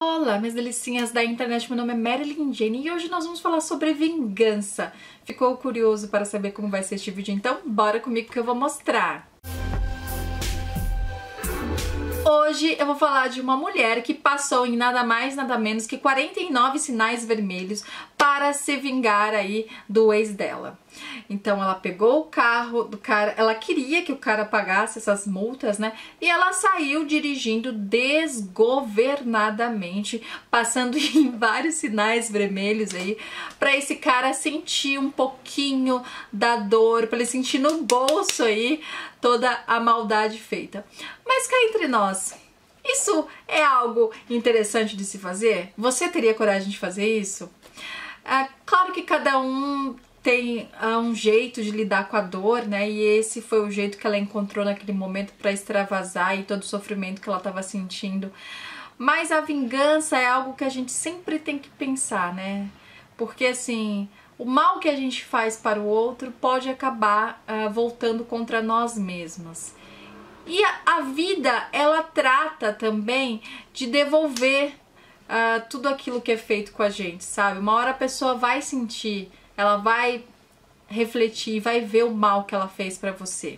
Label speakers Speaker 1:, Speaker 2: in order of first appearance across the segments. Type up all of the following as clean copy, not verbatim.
Speaker 1: Olá, minhas delicinhas da internet, meu nome é Marilyn Jane e hoje nós vamos falar sobre vingança. Ficou curioso para saber como vai ser este vídeo? Então bora comigo que eu vou mostrar. Hoje eu vou falar de uma mulher que passou em nada mais, nada menos que 49 sinais vermelhos para se vingar aí do ex dela. Então ela pegou o carro do cara, ela queria que o cara pagasse essas multas, né? E ela saiu dirigindo desgovernadamente, passando em vários sinais vermelhos aí, para esse cara sentir um pouquinho da dor, para ele sentir no bolso aí toda a maldade feita. Mas cá entre nós, isso é algo interessante de se fazer? Você teria coragem de fazer isso? Claro que cada um tem um jeito de lidar com a dor, né? E esse foi o jeito que ela encontrou naquele momento para extravasar e todo o sofrimento que ela estava sentindo. Mas a vingança é algo que a gente sempre tem que pensar, né? Porque assim, o mal que a gente faz para o outro pode acabar voltando contra nós mesmas. E a vida, ela trata também de devolver tudo aquilo que é feito com a gente, sabe? Uma hora a pessoa vai sentir, ela vai refletir, vai ver o mal que ela fez pra você.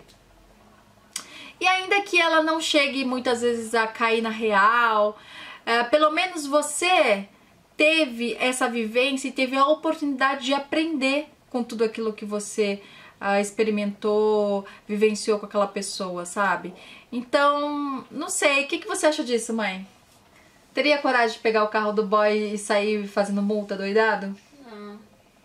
Speaker 1: E ainda que ela não chegue muitas vezes a cair na real, pelo menos você teve essa vivência e teve a oportunidade de aprender com tudo aquilo que você experimentou, vivenciou com aquela pessoa, sabe? Então, não sei, o que você acha disso, mãe? Teria coragem de pegar o carro do boy e sair fazendo multa doidado?
Speaker 2: Não.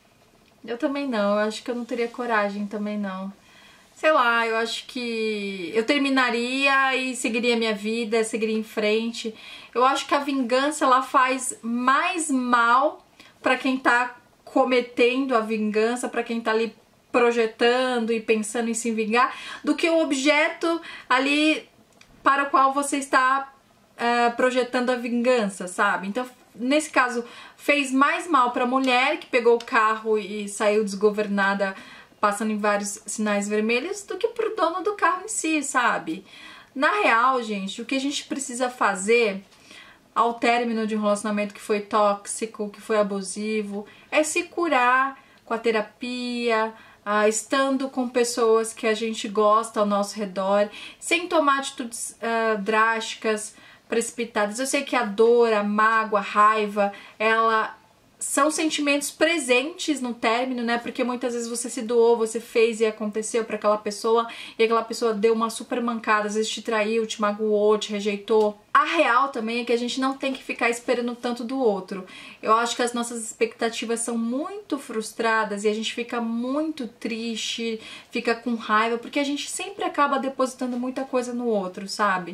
Speaker 1: Eu também não, eu acho que eu não teria coragem também não. Sei lá, eu acho que eu terminaria e seguiria minha vida, seguiria em frente. Eu acho que a vingança, ela faz mais mal pra quem tá cometendo a vingança, pra quem tá ali projetando e pensando em se vingar, do que o objeto ali para o qual você está projetando a vingança, sabe? Então, nesse caso, fez mais mal para a mulher que pegou o carro e saiu desgovernada, passando em vários sinais vermelhos, do que pro dono do carro em si, sabe? Na real, gente, o que a gente precisa fazer ao término de um relacionamento que foi tóxico, que foi abusivo, é se curar com a terapia, estando com pessoas que a gente gosta ao nosso redor, sem tomar atitudes drásticas, precipitadas. Eu sei que a dor, a mágoa, a raiva, ela são sentimentos presentes no término, né? Porque muitas vezes você se doou, você fez e aconteceu para aquela pessoa e aquela pessoa deu uma super mancada, às vezes te traiu, te magoou, te rejeitou. A real também é que a gente não tem que ficar esperando tanto do outro. Eu acho que as nossas expectativas são muito frustradas e a gente fica muito triste, fica com raiva, porque a gente sempre acaba depositando muita coisa no outro, sabe?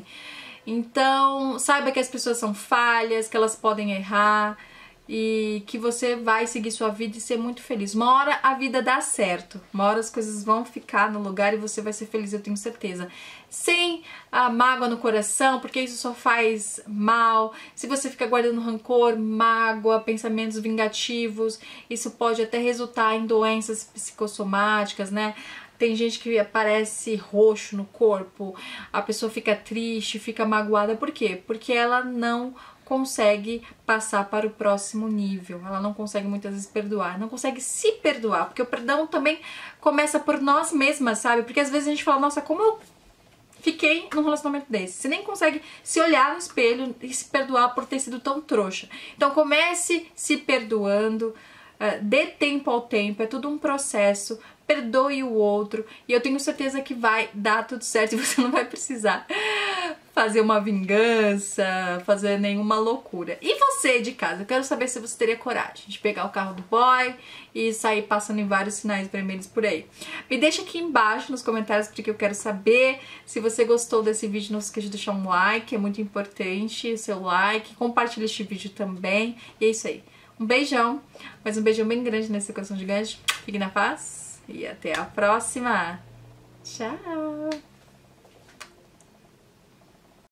Speaker 1: Então, saiba que as pessoas são falhas, que elas podem errar e que você vai seguir sua vida e ser muito feliz. Uma hora a vida dá certo, uma hora as coisas vão ficar no lugar e você vai ser feliz, eu tenho certeza. Sem a mágoa no coração, porque isso só faz mal. Se você fica guardando rancor, mágoa, pensamentos vingativos, isso pode até resultar em doenças psicossomáticas, né? Tem gente que aparece roxo no corpo, a pessoa fica triste, fica magoada. Por quê? Porque ela não consegue passar para o próximo nível. Ela não consegue muitas vezes perdoar, não consegue se perdoar, porque o perdão também começa por nós mesmas, sabe? Porque às vezes a gente fala, nossa, como eu fiquei num relacionamento desse. Você nem consegue se olhar no espelho e se perdoar por ter sido tão trouxa. Então comece se perdoando, dê tempo ao tempo, é tudo um processo. Perdoe o outro e eu tenho certeza que vai dar tudo certo e você não vai precisar fazer uma vingança, fazer nenhuma loucura. E você de casa, eu quero saber se você teria coragem de pegar o carro do boy e sair passando em vários sinais vermelhos por aí. Me deixa aqui embaixo nos comentários porque eu quero saber. Se você gostou desse vídeo, não se esqueça de deixar um like, é muito importante o seu like. Compartilhe este vídeo também. E é isso aí. Um beijão, mas um beijão bem grande nesse coração gigante. Fique na paz. E até a próxima. Tchau!